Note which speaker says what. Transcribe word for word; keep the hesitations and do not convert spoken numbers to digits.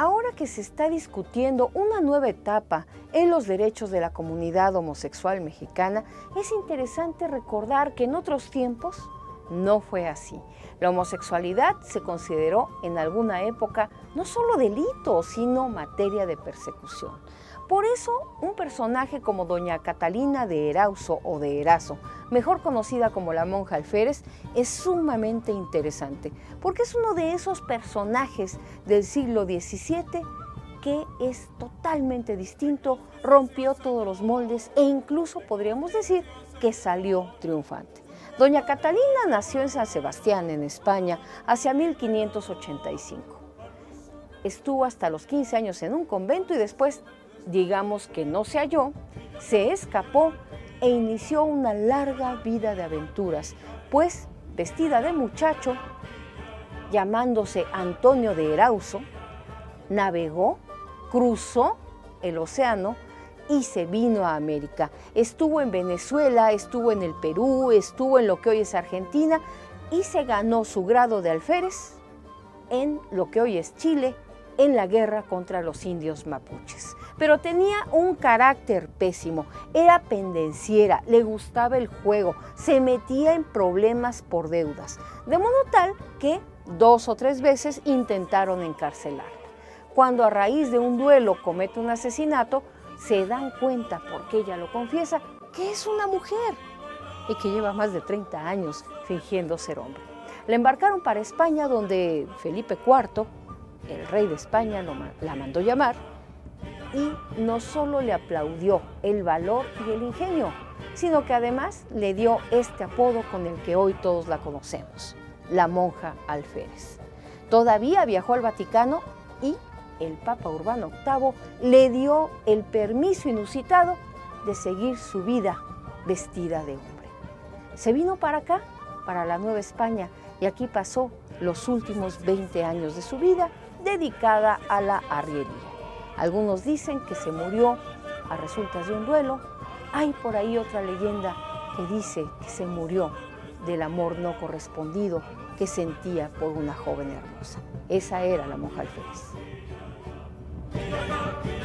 Speaker 1: ahora que se está discutiendo una nueva etapa en los derechos de la comunidad homosexual mexicana, es interesante recordar que en otros tiempos no fue así. La homosexualidad se consideró en alguna época no solo delito, sino materia de persecución. Por eso, un personaje como doña Catalina de Erauso o de Erazo, mejor conocida como la monja alférez, es sumamente interesante, porque es uno de esos personajes del siglo diecisiete que es totalmente distinto, rompió todos los moldes e incluso podríamos decir que salió triunfante. Doña Catalina nació en San Sebastián, en España, hacia mil quinientos ochenta y cinco. Estuvo hasta los quince años en un convento y después, digamos que no se halló, se escapó e inició una larga vida de aventuras, pues vestida de muchacho, llamándose Antonio de Erauso, navegó, cruzó el océano y se vino a América. Estuvo en Venezuela, estuvo en el Perú, estuvo en lo que hoy es Argentina y se ganó su grado de alférez en lo que hoy es Chile, en la guerra contra los indios mapuches. Pero tenía un carácter pésimo, era pendenciera, le gustaba el juego, se metía en problemas por deudas, de modo tal que dos o tres veces intentaron encarcelarla. Cuando a raíz de un duelo comete un asesinato, se dan cuenta, porque ella lo confiesa, que es una mujer y que lleva más de treinta años fingiendo ser hombre. La embarcaron para España, donde Felipe cuarto, el rey de España, lo, la mandó llamar y no solo le aplaudió el valor y el ingenio, sino que además le dio este apodo con el que hoy todos la conocemos, la monja alférez. Todavía viajó al Vaticano y el Papa Urbano octavo le dio el permiso inusitado de seguir su vida vestida de hombre. Se vino para acá, para la Nueva España, y aquí pasó los últimos veinte años de su vida dedicada a la arriería. Algunos dicen que se murió a resultas de un duelo. Hay por ahí otra leyenda que dice que se murió del amor no correspondido que sentía por una joven hermosa. Esa era la monja alférez.